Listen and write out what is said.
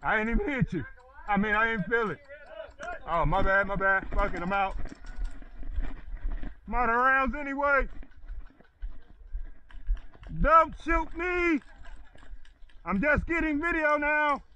I ain't even hit you. I mean, I ain't feel it. Oh, my bad, my bad. Fuck it, I'm out. I'm out of rounds anyway. Don't shoot me. I'm just getting video now.